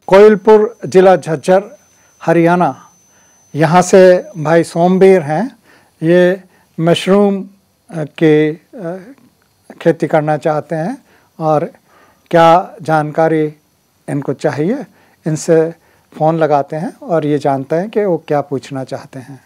कोइलपुर जिला झज्जर हरियाणा, यहाँ से भाई सोमवीर हैं। ये मशरूम की खेती करना चाहते हैं और क्या जानकारी इनको चाहिए, इनसे फ़ोन लगाते हैं और ये जानते हैं कि वो क्या पूछना चाहते हैं।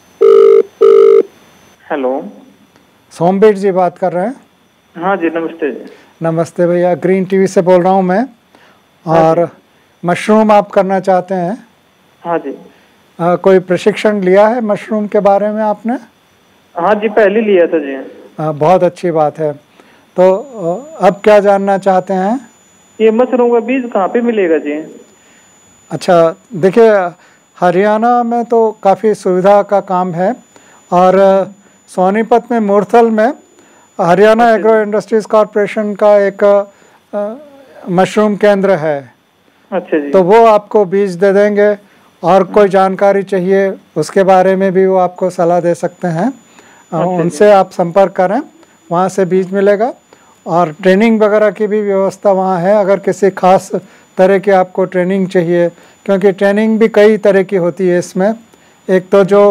हेलो, सोमवीर जी बात कर रहे हैं? हाँ जी, नमस्ते जी। नमस्ते भैया, ग्रीन टीवी से बोल रहा हूँ मैं। और मशरूम आप करना चाहते हैं? हाँ जी। कोई प्रशिक्षण लिया है मशरूम के बारे में आपने? हाँ जी, पहले लिया था जी। बहुत अच्छी बात है। तो अब क्या जानना चाहते हैं? ये मशरूम का बीज कहाँ पे मिलेगा जी? अच्छा, देखिए हरियाणा में तो काफ़ी सुविधा का काम है और सोनीपत में मुरथल में हरियाणा एग्रो इंडस्ट्रीज कॉरपोरेशन का एक मशरूम केंद्र है। अच्छा जी। तो वो आपको बीज दे देंगे और कोई जानकारी चाहिए उसके बारे में भी वो आपको सलाह दे सकते हैं। उनसे आप संपर्क करें, वहाँ से बीज मिलेगा और ट्रेनिंग वगैरह की भी व्यवस्था वहाँ है। अगर किसी खास तरह की आपको ट्रेनिंग चाहिए, क्योंकि ट्रेनिंग भी कई तरह की होती है इसमें। एक तो जो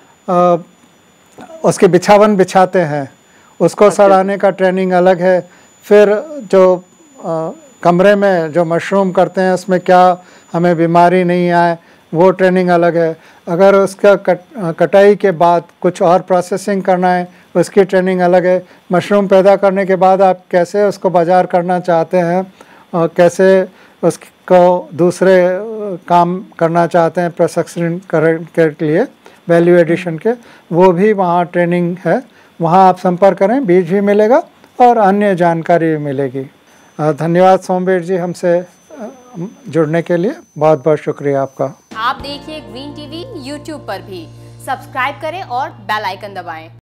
उसके बिछावन बिछाते हैं उसको सड़ाने का ट्रेनिंग अलग है। फिर जो कमरे में जो मशरूम करते हैं उसमें क्या हमें बीमारी नहीं आए, वो ट्रेनिंग अलग है। अगर उसका कटाई के बाद कुछ और प्रोसेसिंग करना है उसकी ट्रेनिंग अलग है। मशरूम पैदा करने के बाद आप कैसे उसको बाज़ार करना चाहते हैं और कैसे उसको दूसरे काम करना चाहते हैं प्रोसेसिंग के लिए, वैल्यू एडिशन के, वो भी वहाँ ट्रेनिंग है। वहाँ आप संपर्क करें, बीज भी मिलेगा और अन्य जानकारी भी मिलेगी। धन्यवाद सोमवीर जी, हमसे जुड़ने के लिए बहुत बहुत शुक्रिया आपका। आप देखिए ग्रीन टीवी यूट्यूब पर भी, सब्सक्राइब करें और बेल आइकन दबाएं।